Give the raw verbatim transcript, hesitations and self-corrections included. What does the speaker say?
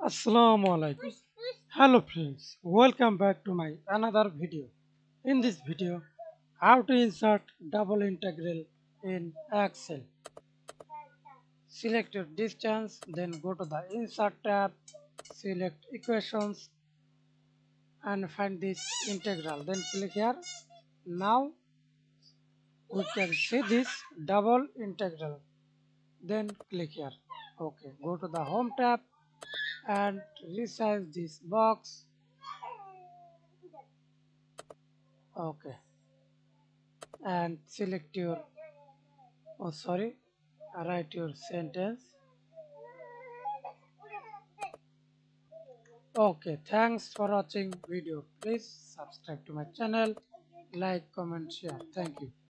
Assalamu alaikum. Hello friends, welcome back to my another video. In this video, how to insert double integral in Excel. Select your distance, then go to the insert tab, select equations and find this integral. Then click here. Now we can see this double integral. Then click here. Okay, go to the home tab and resize this box. Okay, and select your, oh sorry, write your sentence. Okay, thanks for watching video. Please subscribe to my channel, like, comment, share. Thank you.